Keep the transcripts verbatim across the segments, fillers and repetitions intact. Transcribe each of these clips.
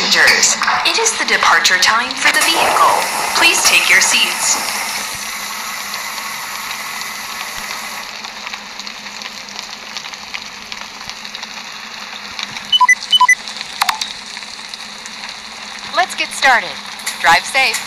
Passengers, it is the departure time for the vehicle. Please take your seats. Let's get started. Drive safe.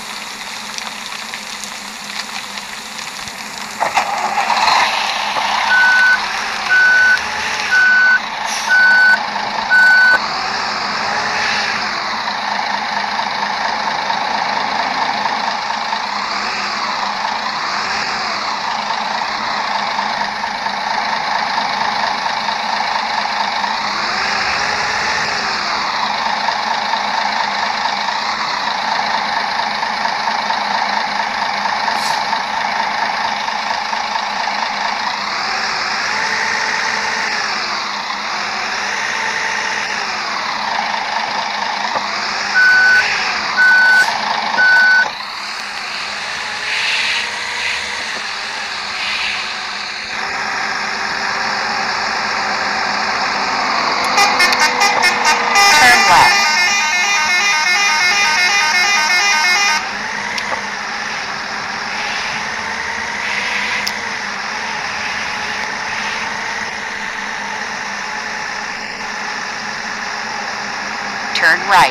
Turn right.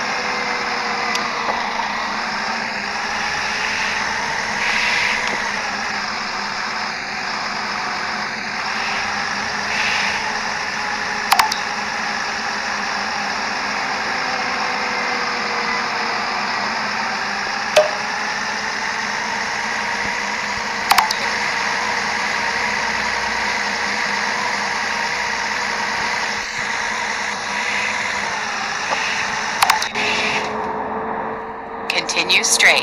Continue straight.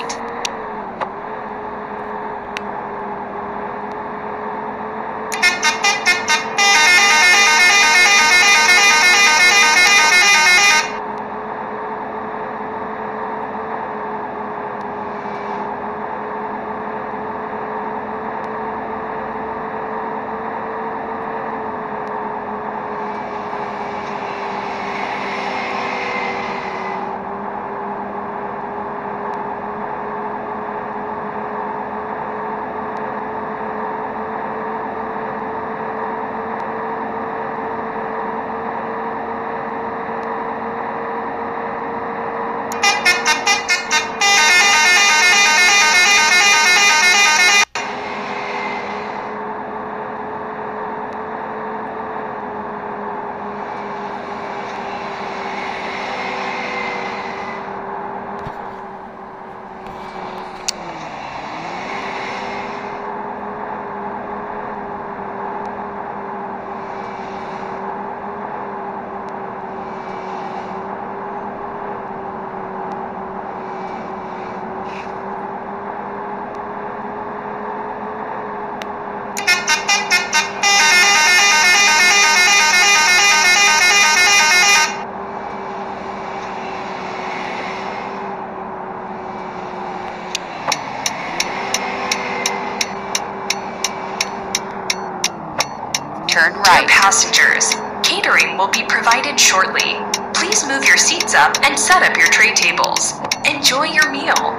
Turn right. Dear passengers, catering will be provided shortly. Please move your seats up and set up your tray tables. Enjoy your meal.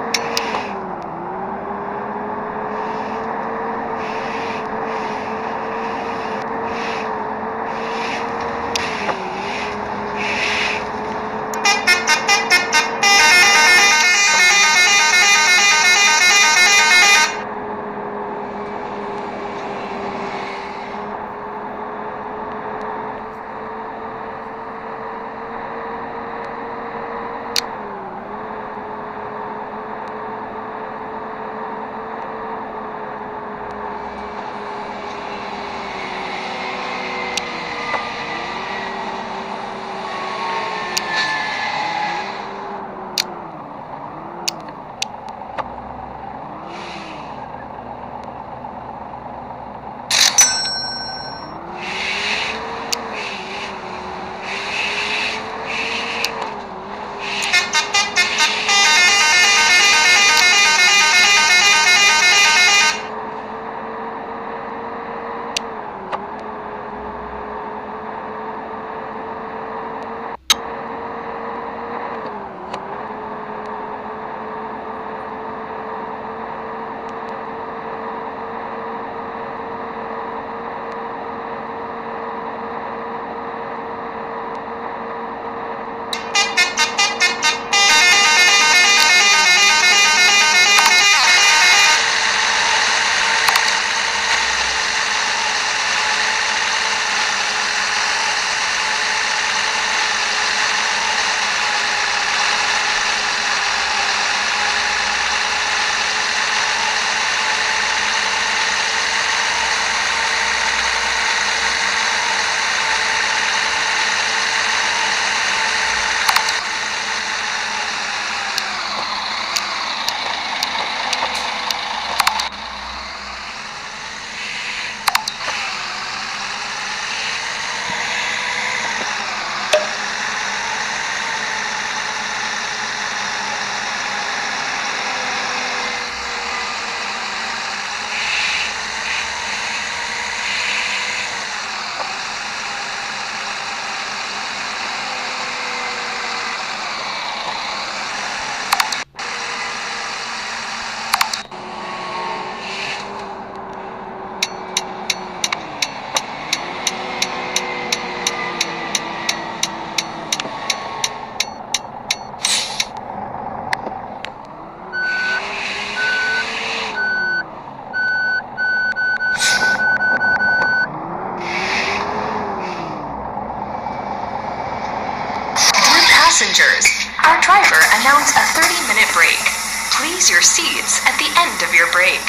passengers, our driver announced a thirty minute break. Please your seats at the end of your break.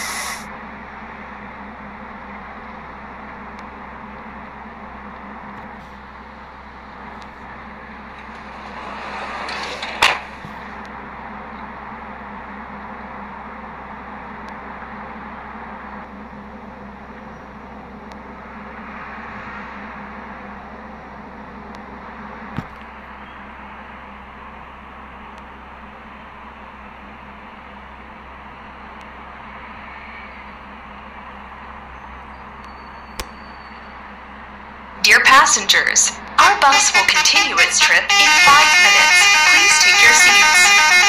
Dear passengers, our bus will continue its trip in five minutes. Please take your seats.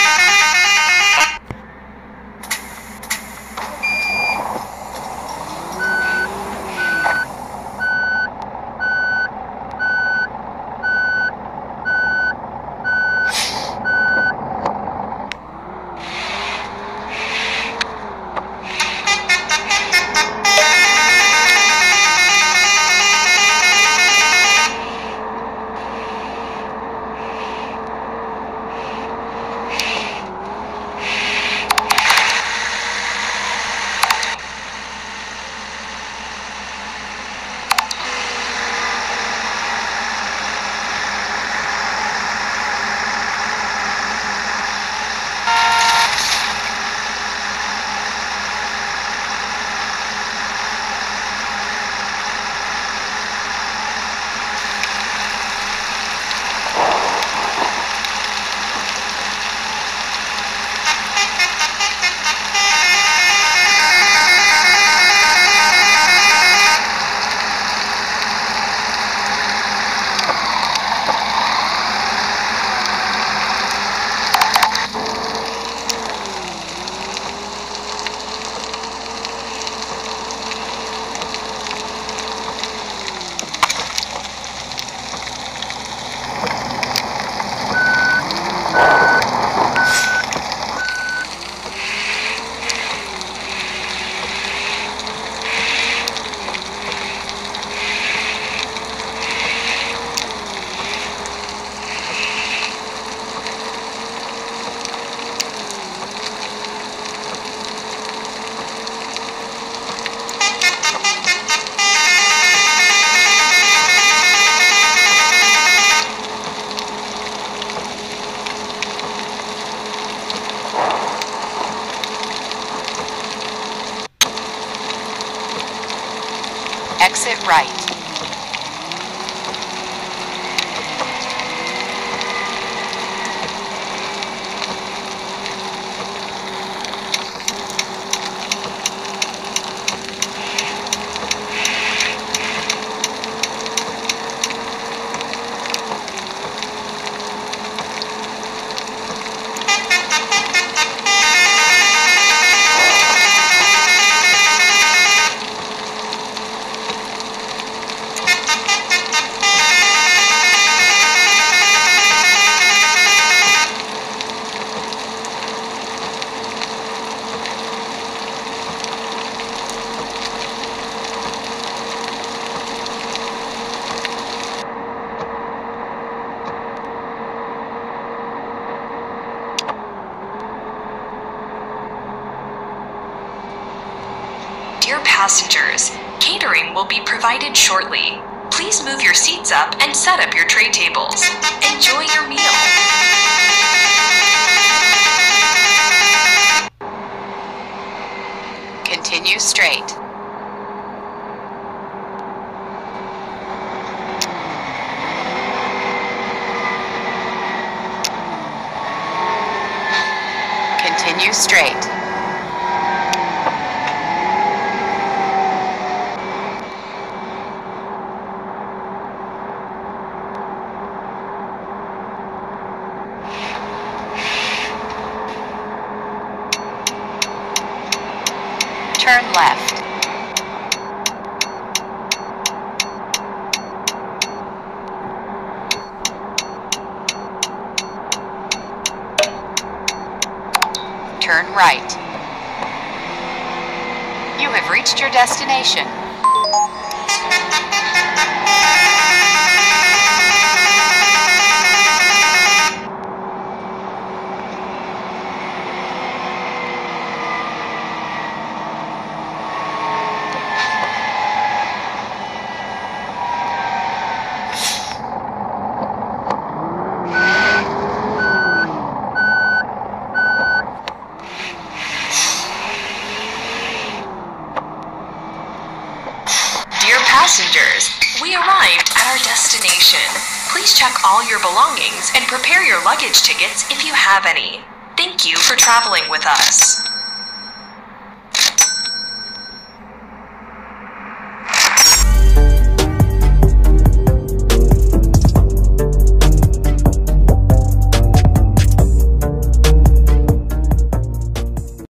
Exit right. Dear passengers, catering will be provided shortly. Please move your seats up and set up your tray tables. Enjoy your meal. Continue straight. Continue straight. Turn left. Turn right. You have reached your destination. Dear passengers, we arrived at our destination. Please check all your belongings and prepare your luggage tickets if you have any. Thank you for traveling with us.